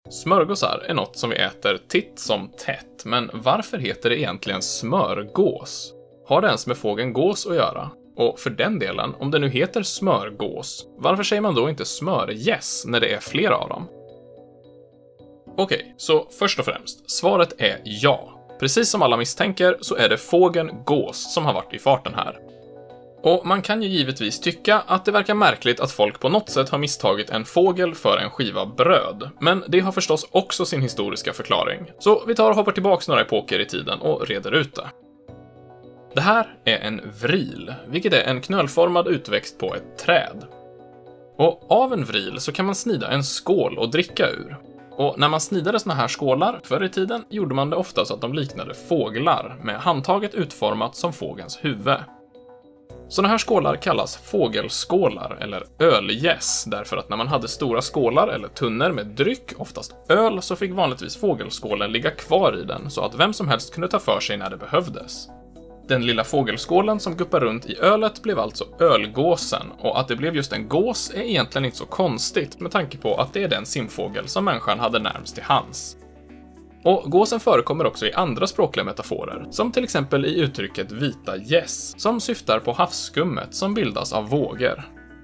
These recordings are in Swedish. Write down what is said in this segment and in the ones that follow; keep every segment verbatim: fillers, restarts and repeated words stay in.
Smörgåsar är något som vi äter titt som tätt, men varför heter det egentligen smörgås? Har det ens med fågeln gås att göra? Och för den delen, om det nu heter smörgås, varför säger man då inte smörgäss när det är flera av dem? Okej, så först och främst, svaret är ja. Precis som alla misstänker så är det fågeln gås som har varit i farten här. Och man kan ju givetvis tycka att det verkar märkligt att folk på något sätt har misstagit en fågel för en skiva bröd, men det har förstås också sin historiska förklaring. Så vi tar och hoppar tillbaks några epoker i tiden och reder ut det. Det här är en vril, vilket är en knölformad utväxt på ett träd. Och av en vril så kan man snida en skål och dricka ur. Och när man snidade såna här skålar förr i tiden gjorde man det ofta så att de liknade fåglar, med handtaget utformat som fågelns huvud. Såna här skålar kallas fågelskålar eller ölgäss, därför att när man hade stora skålar eller tunnor med dryck, oftast öl, så fick vanligtvis fågelskålen ligga kvar i den så att vem som helst kunde ta för sig när det behövdes. Den lilla fågelskålen som guppar runt i ölet blev alltså ölgåsen, och att det blev just en gås är egentligen inte så konstigt med tanke på att det är den simfågel som människan hade närmst till hands. Och gåsen förekommer också i andra språkliga metaforer, som till exempel i uttrycket vita gäss, som syftar på havsskummet som bildas av vågor.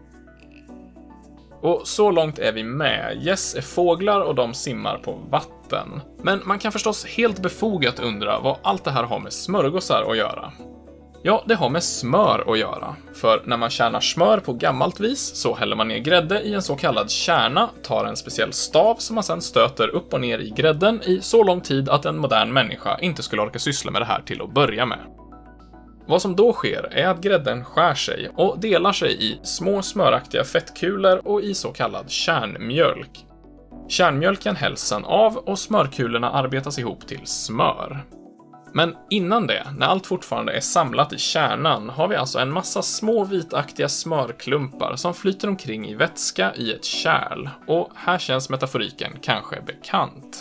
Och så långt är vi med. Gäss är fåglar och de simmar på vatten. Men man kan förstås helt befogat undra vad allt det här har med smörgåsar att göra. Ja, det har med smör att göra. För när man kärnar smör på gammalt vis så häller man ner grädde i en så kallad kärna, tar en speciell stav som man sedan stöter upp och ner i grädden i så lång tid att en modern människa inte skulle orka syssla med det här till att börja med. Vad som då sker är att grädden skär sig och delar sig i små smöraktiga fettkulor och i så kallad kärnmjölk. Kärnmjölken hälls sedan av och smörkulorna arbetas ihop till smör. Men innan det, när allt fortfarande är samlat i kärnan, har vi alltså en massa små vitaktiga smörklumpar som flyter omkring i vätska i ett kärl, och här känns metaforiken kanske bekant.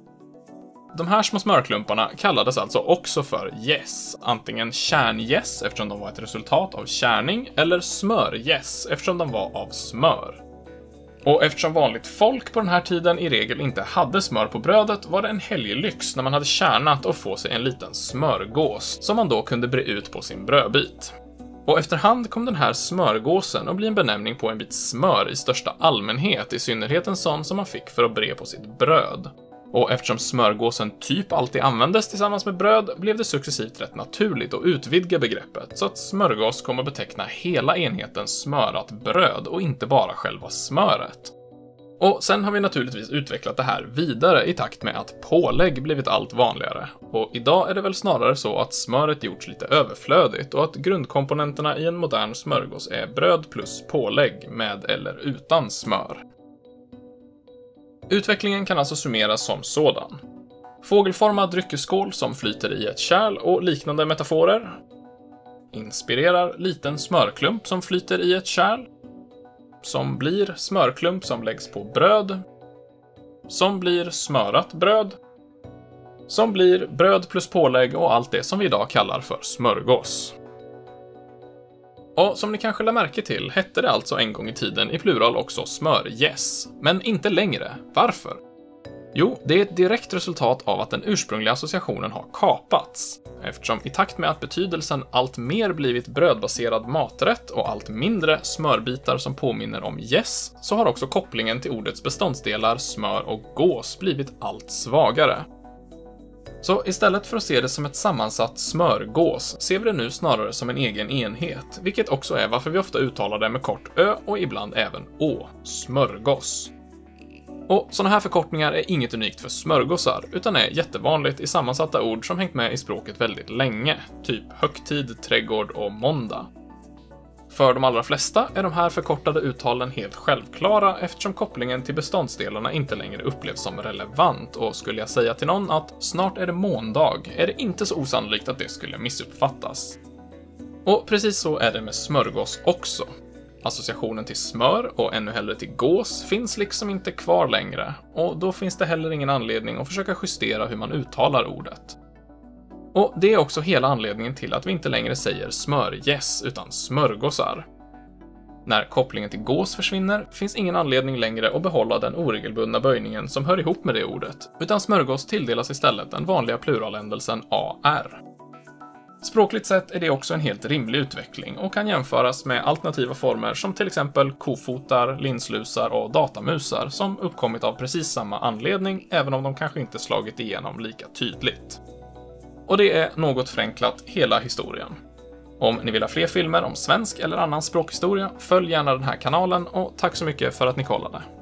De här små smörklumparna kallades alltså också för gäss, antingen kärngäss eftersom de var ett resultat av kärning, eller smörgäss eftersom de var av smör. Och eftersom vanligt folk på den här tiden i regel inte hade smör på brödet var det en helglyx när man hade kärnat och få sig en liten smörgås som man då kunde bre ut på sin brödbit. Och efterhand kom den här smörgåsen att bli en benämning på en bit smör i största allmänhet, i synnerhet en sån som man fick för att bre på sitt bröd. Och eftersom smörgåsen typ alltid användes tillsammans med bröd blev det successivt rätt naturligt att utvidga begreppet så att smörgås kommer beteckna hela enheten smörat bröd och inte bara själva smöret. Och sen har vi naturligtvis utvecklat det här vidare i takt med att pålägg blivit allt vanligare. Och idag är det väl snarare så att smöret gjorts lite överflödigt och att grundkomponenterna i en modern smörgås är bröd plus pålägg med eller utan smör. Utvecklingen kan alltså summeras som sådan. Fågelformad dryckesskål som flyter i ett kärl och liknande metaforer. Inspirerar liten smörklump som flyter i ett kärl. Som blir smörklump som läggs på bröd. Som blir smörat bröd. Som blir bröd plus pålägg och allt det som vi idag kallar för smörgås. Och som ni kanske lade märke till hette det alltså en gång i tiden i plural också smörgäss, men inte längre. Varför? Jo, det är ett direkt resultat av att den ursprungliga associationen har kapats. Eftersom i takt med att betydelsen allt mer blivit brödbaserad maträtt och allt mindre smörbitar som påminner om gäss, så har också kopplingen till ordets beståndsdelar smör och gås blivit allt svagare. Så istället för att se det som ett sammansatt smörgås ser vi det nu snarare som en egen enhet, vilket också är varför vi ofta uttalar det med kort ö och ibland även å, smörgås. Och sådana här förkortningar är inget unikt för smörgåsar, utan är jättevanligt i sammansatta ord som hängt med i språket väldigt länge, typ högtid, trädgård och måndag. För de allra flesta är de här förkortade uttalen helt självklara eftersom kopplingen till beståndsdelarna inte längre upplevs som relevant, och skulle jag säga till någon att snart är det måndag är det inte så osannolikt att det skulle missuppfattas. Och precis så är det med smörgås också. Associationen till smör och ännu hellre till gås finns liksom inte kvar längre, och då finns det heller ingen anledning att försöka justera hur man uttalar ordet. Och det är också hela anledningen till att vi inte längre säger smörgäss utan smörgåsar. När kopplingen till gås försvinner finns ingen anledning längre att behålla den oregelbundna böjningen som hör ihop med det ordet, utan smörgås tilldelas istället den vanliga pluraländelsen A R. Språkligt sett är det också en helt rimlig utveckling och kan jämföras med alternativa former som till exempel kofotar, linslusar och datamusar som uppkommit av precis samma anledning, även om de kanske inte slagit igenom lika tydligt. Och det är något förenklat hela historien. Om ni vill ha fler filmer om svensk eller annan språkhistoria, följ gärna den här kanalen och tack så mycket för att ni kollade.